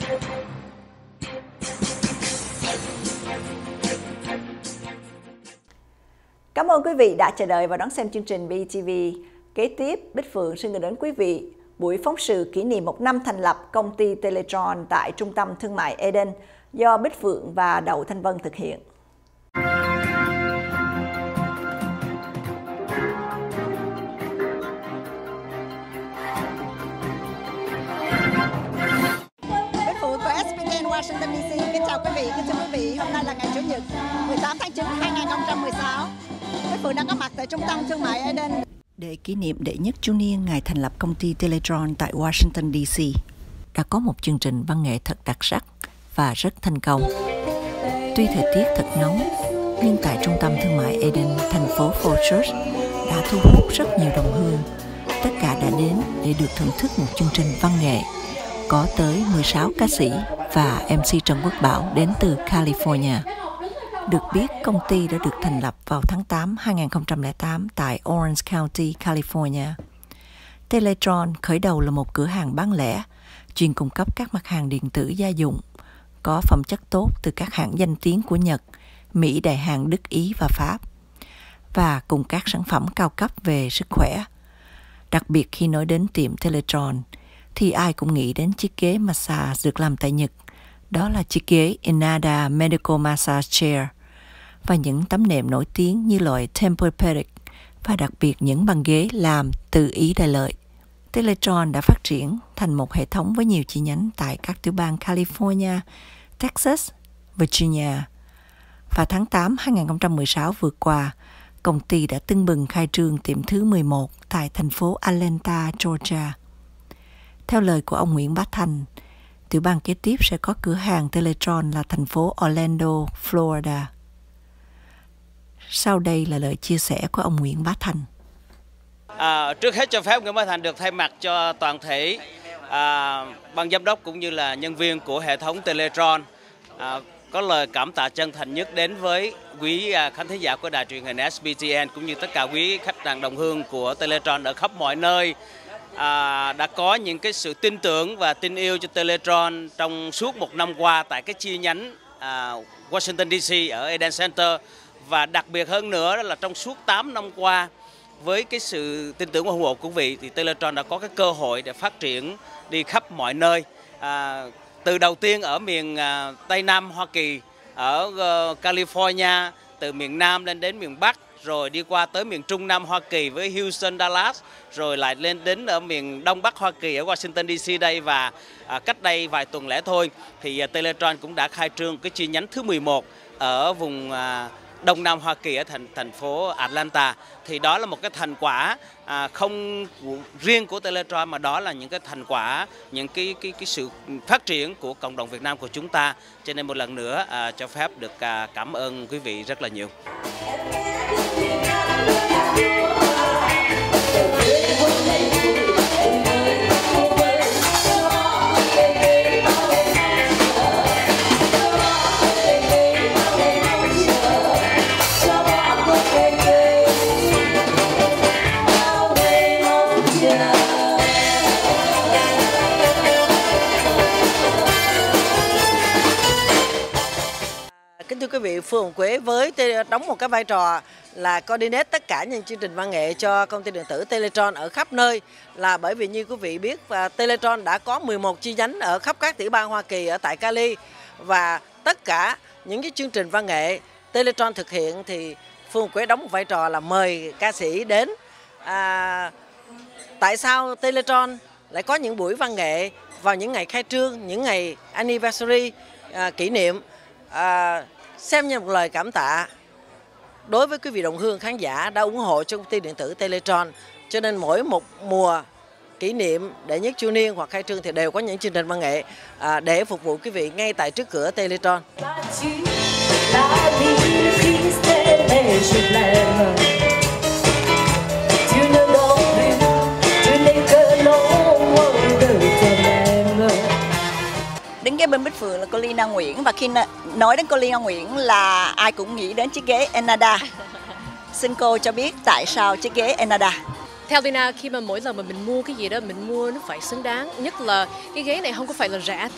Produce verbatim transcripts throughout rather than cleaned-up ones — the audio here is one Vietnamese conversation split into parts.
Cảm ơn quý vị đã chờ đợi và đón xem chương trình bê tê vê. Kế tiếp, Bích Phượng xin gửi đến quý vị buổi phóng sự kỷ niệm một năm thành lập công ty Teletron tại Trung tâm Thương mại Eden do Bích Phượng và Đậu Thanh Vân thực hiện. Bích Phượng của ét pê en Washington đê xê kính chào quý vị, kính chào quý vị. Hôm nay là ngày Chủ nhật, mười tám tháng chín năm hai nghìn không trăm mười sáu. Bích Phượng đang có mặt tại Trung tâm Thương mại Eden. Để kỷ niệm đệ nhất chu niên ngày thành lập công ty Teletron tại Washington đê xê, đã có một chương trình văn nghệ thật đặc sắc và rất thành công. Tuy thời tiết thật nóng, nhưng tại Trung tâm Thương mại Eden, thành phố Fort Church đã thu hút rất nhiều đồng hương. Tất cả đã đến để được thưởng thức một chương trình văn nghệ. Có tới mười sáu ca sĩ và em xê Trần Quốc Bảo đến từ California. Được biết, công ty đã được thành lập vào tháng tám năm hai nghìn không trăm lẻ tám tại Orange County, California. Teletron khởi đầu là một cửa hàng bán lẻ, chuyên cung cấp các mặt hàng điện tử gia dụng, có phẩm chất tốt từ các hãng danh tiếng của Nhật, Mỹ, Đại Hàn, Đức, Ý và Pháp, và cùng các sản phẩm cao cấp về sức khỏe. Đặc biệt khi nói đến tiệm Teletron, thì ai cũng nghĩ đến chiếc ghế massage được làm tại Nhật. Đó là chiếc ghế Inada Medical Massage Chair và những tấm nệm nổi tiếng như loại Tempur-Pedic và đặc biệt những băng ghế làm từ Ý Đại Lợi. Teletron đã phát triển thành một hệ thống với nhiều chi nhánh tại các tiểu bang California, Texas, Virginia. Và tháng tám năm hai nghìn không trăm mười sáu vừa qua, công ty đã tưng bừng khai trương tiệm thứ mười một tại thành phố Atlanta, Georgia. Theo lời của ông Nguyễn Bá Thành, tiểu bang kế tiếp sẽ có cửa hàng Teletron là thành phố Orlando, Florida. Sau đây là lời chia sẻ của ông Nguyễn Bá Thành. À, trước hết cho phép Nguyễn Bá Thành được thay mặt cho toàn thể à, ban giám đốc cũng như là nhân viên của hệ thống Teletron à, có lời cảm tạ chân thành nhất đến với quý à, khán thính giả của đài truyền hình ét pê tê en cũng như tất cả quý khách hàng đồng hương của Teletron ở khắp mọi nơi. À, đã có những cái sự tin tưởng và tin yêu cho Teletron trong suốt một năm qua tại cái chi nhánh à, Washington đê xê ở Eden Center, và đặc biệt hơn nữa đó là trong suốt tám năm qua với cái sự tin tưởng và ủng hộ của quý vị thì Teletron đã có cái cơ hội để phát triển đi khắp mọi nơi. À, từ đầu tiên ở miền à, Tây Nam Hoa Kỳ, ở uh, California, từ miền Nam lên đến miền Bắc, rồi đi qua tới miền Trung Nam Hoa Kỳ với Houston, Dallas, rồi lại lên đến ở miền Đông Bắc Hoa Kỳ ở Washington đê xê đây, và à, cách đây vài tuần lễ thôi thì à, Teletron cũng đã khai trương cái chi nhánh thứ mười một ở vùng à, Đông Nam Hoa Kỳ ở thành thành phố Atlanta. Thì đó là một cái thành quả à, không riêng của Teletron, mà đó là những cái thành quả, những cái cái cái sự phát triển của cộng đồng Việt Nam của chúng ta. Cho nên một lần nữa à, cho phép được à, cảm ơn quý vị rất là nhiều. Kính thưa quý vị, Phương Quế với đóng một cái vai trò là coordinate tất cả những chương trình văn nghệ cho công ty điện tử Teletron ở khắp nơi, là bởi vì như quý vị biết, và Teletron đã có mười một chi nhánh ở khắp các tiểu bang Hoa Kỳ ở tại Cali, và tất cả những cái chương trình văn nghệ Teletron thực hiện thì Phương Quế đóng một vai trò là mời ca sĩ đến. À, tại sao Teletron lại có những buổi văn nghệ vào những ngày khai trương, những ngày anniversary, à, kỷ niệm, à, xem như một lời cảm tạ đối với quý vị đồng hương khán giả đã ủng hộ cho công ty điện tử Teletron. Cho nên mỗi một mùa kỷ niệm đệ nhất chu niên hoặc khai trương thì đều có những chương trình văn nghệ à, để phục vụ quý vị ngay tại trước cửa Teletron. Đứng kế bên Bích Phượng là cô Lina Nguyễn, và khi nói đến cô Lina Nguyễn là ai cũng nghĩ đến chiếc ghế Inada. Xin cô cho biết tại sao chiếc ghế Inada? Theo Lina, khi mà mỗi lần mà mình mua cái gì đó, mình mua nó phải xứng đáng. Nhất là cái ghế này không có phải là rẻ tiền.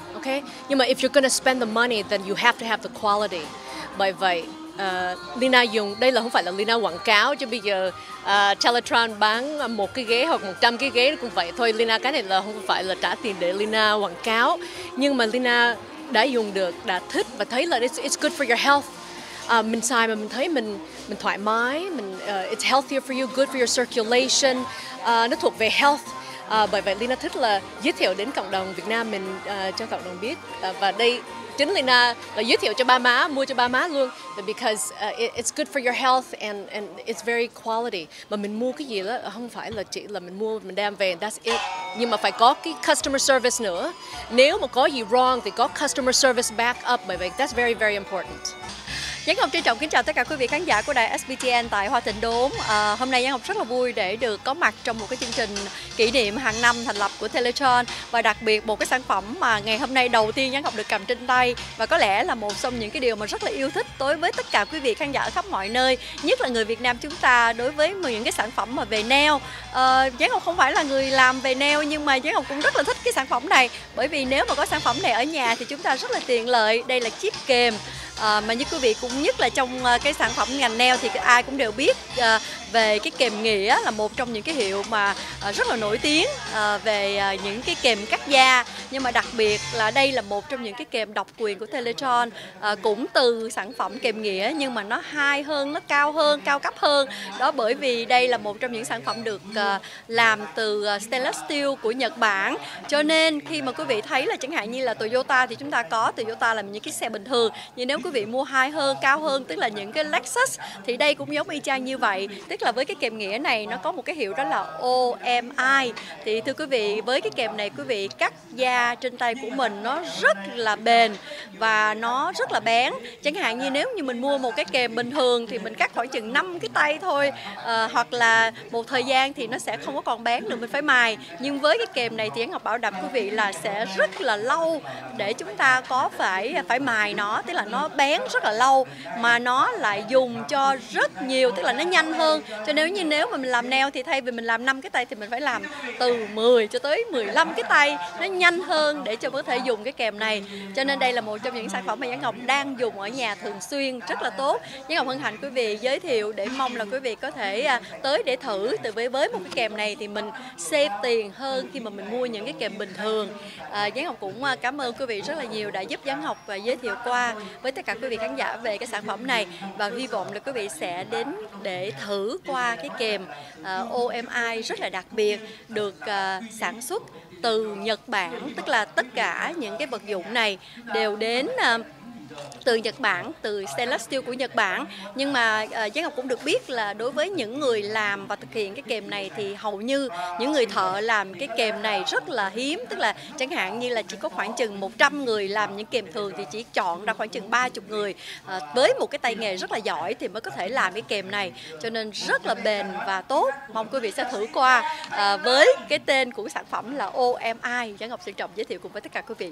Okay, nhưng mà if you're gonna spend the money, then you have to have the quality. Bởi vậy uh, Lina dùng, đây là không phải là Lina quảng cáo, chứ bây giờ uh, Teletron bán một cái ghế hoặc một trăm cái ghế cũng vậy thôi. Lina cái này là không phải là trả tiền để Lina quảng cáo, nhưng mà Lina đã dùng được, đã thích và thấy là it's, it's good for your health. Uh, mình xài mà mình thấy mình mình thoải mái, mình uh, it's healthier for you, good for your circulation. Uh, nó thuộc về health. Uh, bởi vậy Lina thích là giới thiệu đến cộng đồng Việt Nam mình, uh, cho cộng đồng biết, uh, và đây chính Lina là giới thiệu cho ba má, mua cho ba má luôn, because uh, it, it's good for your health and and it's very quality. Mà mình mua cái gì đó không phải là chỉ là mình mua mình đem về, that's it, nhưng mà phải có cái customer service nữa. Nếu mà có gì wrong thì có customer service back up, bởi vậy that's very very important. Giáng Ngọc trân trọng kính chào tất cả quý vị khán giả của đài ét bê tê en tại Hoa Thịnh Đốn. À, hôm nay Giáng Ngọc rất là vui để được có mặt trong một cái chương trình kỷ niệm hàng năm thành lập của Teletron, và đặc biệt một cái sản phẩm mà ngày hôm nay đầu tiên Giáng Ngọc được cầm trên tay, và có lẽ là một trong những cái điều mà rất là yêu thích đối với tất cả quý vị khán giả ở khắp mọi nơi, nhất là người Việt Nam chúng ta, đối với những cái sản phẩm mà về nail. À, Giáng Ngọc không phải là người làm về nail, nhưng mà Giáng Ngọc cũng rất là thích cái sản phẩm này, bởi vì nếu mà có sản phẩm này ở nhà thì chúng ta rất là tiện lợi. Đây là chiếc kềm. À, mà như quý vị cũng nhất là trong uh, cái sản phẩm ngành nail thì ai cũng đều biết uh, về cái kềm Nghĩa là một trong những cái hiệu mà uh, rất là nổi tiếng uh, về uh, những cái kềm cắt da, nhưng mà đặc biệt là đây là một trong những cái kềm độc quyền của Teletron, uh, cũng từ sản phẩm kềm Nghĩa nhưng mà nó high hơn, nó cao hơn, cao cấp hơn đó, bởi vì đây là một trong những sản phẩm được uh, làm từ uh, stainless steel của Nhật Bản, cho nên khi mà quý vị thấy là chẳng hạn như là Toyota thì chúng ta có Toyota làm những cái xe bình thường, nhưng nếu quý vị mua high hơn, cao hơn, tức là những cái Lexus, thì đây cũng giống y chang như vậy. Tức là với cái kềm Nghĩa này nó có một cái hiệu đó là O M I. Thì thưa quý vị, với cái kềm này quý vị cắt da trên tay của mình nó rất là bền và nó rất là bén. Chẳng hạn như nếu như mình mua một cái kềm bình thường thì mình cắt khoảng chừng năm cái tay thôi, à, hoặc là một thời gian thì nó sẽ không có còn bén nữa, mình phải mài. Nhưng với cái kềm này thì Giáng Ngọc bảo đảm quý vị là sẽ rất là lâu để chúng ta có phải phải mài nó, tức là nó bén rất là lâu, mà nó lại dùng cho rất nhiều, tức là nó nhanh hơn. Cho nếu như nếu mà mình làm nail thì thay vì mình làm năm cái tay thì mình phải làm từ mười cho tới mười lăm cái tay, nó nhanh hơn để cho có thể dùng cái kềm này. Cho nên đây là một trong những sản phẩm mà Giáng Ngọc đang dùng ở nhà thường xuyên, rất là tốt. Giáng Ngọc hân hạnh quý vị giới thiệu để mong là quý vị có thể tới để thử. Từ với với một cái kềm này thì mình save tiền hơn khi mà mình mua những cái kềm bình thường. À, Giáng Ngọc cũng cảm ơn quý vị rất là nhiều đã giúp Giáng Ngọc và giới thiệu qua với tất cả quý vị khán giả về cái sản phẩm này, và hy vọng là quý vị sẽ đến để thử qua cái kềm uh, O M I rất là đặc biệt, được uh, sản xuất từ Nhật Bản, tức là tất cả những cái vật dụng này đều đến uh, từ Nhật Bản, từ stainless steel của Nhật Bản. Nhưng mà uh, Giáng Ngọc cũng được biết là đối với những người làm và thực hiện cái kềm này thì hầu như những người thợ làm cái kềm này rất là hiếm, tức là chẳng hạn như là chỉ có khoảng chừng một trăm người làm những kềm thường thì chỉ chọn ra khoảng chừng ba mươi người uh, với một cái tay nghề rất là giỏi thì mới có thể làm cái kềm này, cho nên rất là bền và tốt. Mong quý vị sẽ thử qua uh, với cái tên của sản phẩm là O M I. Giáng Ngọc trân trọng giới thiệu cùng với tất cả quý vị.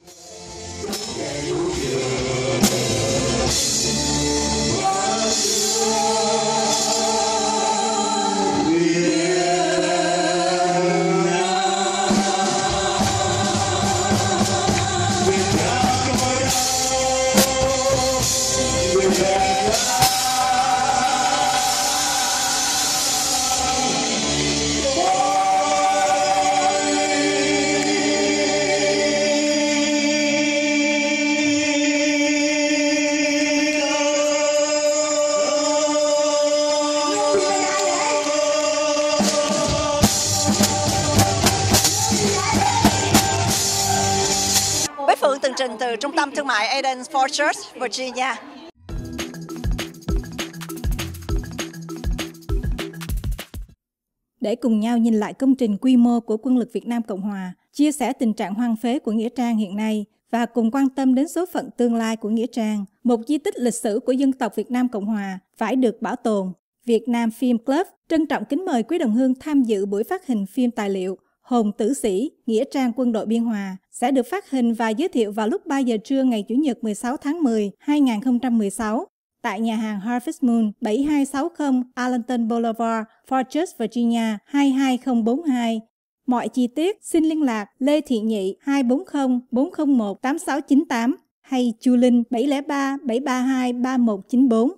Tường trình từ Trung tâm Thương mại Eden Ford Church, Virginia. Để cùng nhau nhìn lại công trình quy mô của Quân lực Việt Nam Cộng Hòa, chia sẻ tình trạng hoang phế của Nghĩa Trang hiện nay và cùng quan tâm đến số phận tương lai của Nghĩa Trang, một di tích lịch sử của dân tộc Việt Nam Cộng Hòa phải được bảo tồn. Việt Nam Film Club trân trọng kính mời quý đồng hương tham dự buổi phát hình phim tài liệu Hồn Tử Sĩ, Nghĩa Trang Quân đội Biên Hòa sẽ được phát hình và giới thiệu vào lúc ba giờ trưa ngày Chủ nhật mười sáu tháng mười năm hai nghìn không trăm mười sáu tại nhà hàng Harvest Moon bảy hai sáu không Arlington Boulevard, Fort Church, Virginia hai hai không bốn hai. Mọi chi tiết xin liên lạc Lê Thị Nhị hai bốn không bốn không một tám sáu chín tám hay Chu Linh bảy không ba bảy ba hai ba một chín bốn.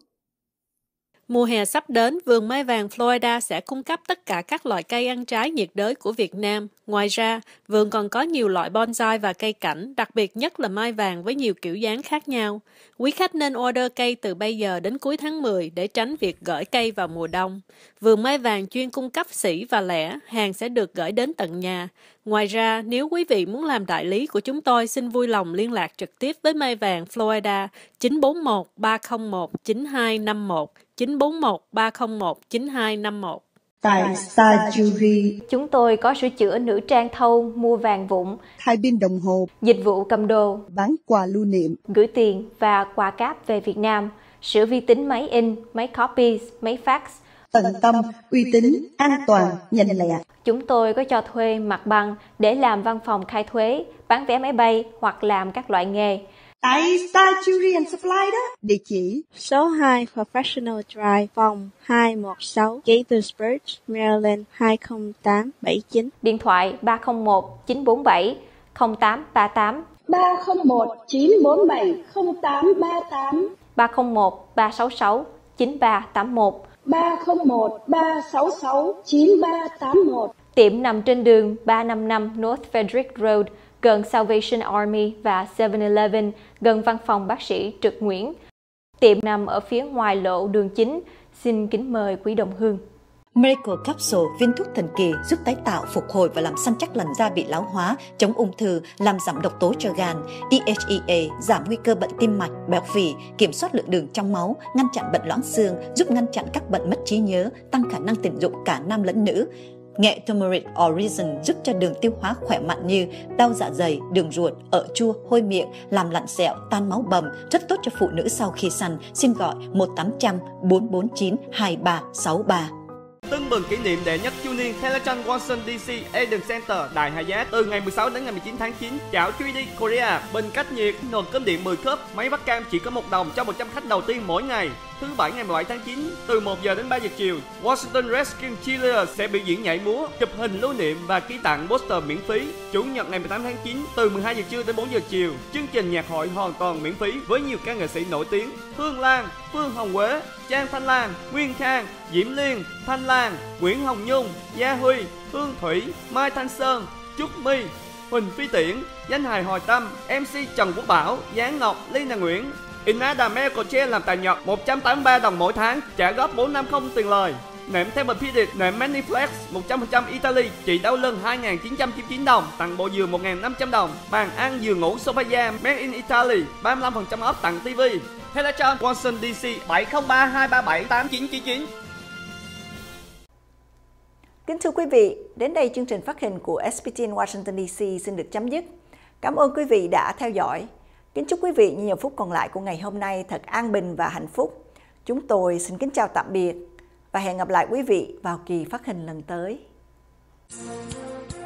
Mùa hè sắp đến, vườn mai vàng Florida sẽ cung cấp tất cả các loại cây ăn trái nhiệt đới của Việt Nam. Ngoài ra, vườn còn có nhiều loại bonsai và cây cảnh, đặc biệt nhất là mai vàng với nhiều kiểu dáng khác nhau. Quý khách nên order cây từ bây giờ đến cuối tháng mười để tránh việc gửi cây vào mùa đông. Vườn mai vàng chuyên cung cấp sỉ và lẻ, hàng sẽ được gửi đến tận nhà. Ngoài ra, nếu quý vị muốn làm đại lý của chúng tôi, xin vui lòng liên lạc trực tiếp với mai vàng Florida chín bốn một ba không một chín hai năm một, chín bốn một ba không một chín hai năm một. Tại Star Jewelry, chúng tôi có sửa chữa nữ trang thâu, mua vàng vụn, thay pin đồng hồ, dịch vụ cầm đồ, bán quà lưu niệm, gửi tiền và quà cáp về Việt Nam, sửa vi tính máy in, máy copy, máy fax. Tận tâm, uy tín, an toàn, nhanh lẹ. Chúng tôi có cho thuê mặt bằng để làm văn phòng khai thuế, bán vé máy bay hoặc làm các loại nghề. Tại Star Jewelry and Supply đó. Địa chỉ số hai Professional Drive, phòng hai một sáu, Gaithersburg, Maryland hai không tám bảy chín. Điện thoại ba không một chín bốn bảy không tám ba tám, ba không một chín bốn bảy không tám ba tám, ba không một ba sáu sáu chín ba tám một, ba không một ba sáu sáu chín ba tám một. Tiệm nằm trên đường ba năm năm North Frederick Road, gần Salvation Army và seven eleven, gần văn phòng bác sĩ Trực Nguyễn. Tiệm nằm ở phía ngoài lộ đường chính. Xin kính mời quý đồng hương. Miracle Capsule, viên thuốc thần kỳ giúp tái tạo, phục hồi và làm săn chắc làn da bị lão hóa, chống ung thư, làm giảm độc tố cho gan. đê hát e a giảm nguy cơ bệnh tim mạch, béo phì, kiểm soát lượng đường trong máu, ngăn chặn bệnh loãng xương, giúp ngăn chặn các bệnh mất trí nhớ, tăng khả năng tình dục cả nam lẫn nữ. Nghệ Turmeric Origin giúp cho đường tiêu hóa khỏe mạnh như đau dạ dày, đường ruột, ợ chua, hôi miệng, làm lặn sẹo, tan máu bầm, rất tốt cho phụ nữ sau khi săn. Xin gọi một tám không không bốn bốn chín hai ba sáu ba. Tưng bừng kỷ niệm đệ nhất chu niên Teletron Washington đê xê Eden Center Đài Hyatt từ ngày mười sáu đến ngày mười chín tháng chín. Chảo ba D Korea, bình cách nhiệt, nồi cơm điện mười cúp, máy bắt cam chỉ có một đồng cho một trăm khách đầu tiên mỗi ngày. Thứ bảy ngày mười bảy tháng chín từ một giờ đến ba giờ chiều, Washington Redskins Cheerleaders sẽ biểu diễn nhảy múa, chụp hình lưu niệm và ký tặng poster miễn phí. Chủ nhật ngày mười tám tháng chín từ mười hai giờ trưa đến bốn giờ chiều, chương trình nhạc hội hoàn toàn miễn phí với nhiều ca nghệ sĩ nổi tiếng: Hương Lan, Phương Hồng Quế, Trang Thanh Lan, Nguyên Khang, Diễm Liên, Thanh Lan, Nguyễn Hồng Nhung, Gia Huy, Hương Thủy, Mai Thanh Sơn, Trúc My, Huỳnh Phi Tiễn, Danh hài Hồi Tâm, em xê Trần Quốc Bảo, Giáng Ngọc, Lina Nguyễn. Inada Medical Chair làm tại Nhật một trăm tám mươi ba đồng mỗi tháng, trả góp bốn trăm năm mươi tiền lời. Nệm Tempur-Pedic, nệm Maniflex một trăm phần trăm Italy, trị đau lưng hai nghìn chín trăm chín mươi chín đồng, tặng bộ giường một nghìn năm trăm đồng. Bàn ăn giường ngủ Sophia Made in Italy, ba mươi lăm phần trăm off tặng ti vi. Teletron Washington đê xê bảy không ba hai ba bảy tám chín chín chín. Kính thưa quý vị, đến đây chương trình phát hình của ét bê tê en Washington đê xê xin được chấm dứt. Cảm ơn quý vị đã theo dõi. Kính chúc quý vị nhiều phút còn lại của ngày hôm nay thật an bình và hạnh phúc. Chúng tôi xin kính chào tạm biệt và hẹn gặp lại quý vị vào kỳ phát hình lần tới.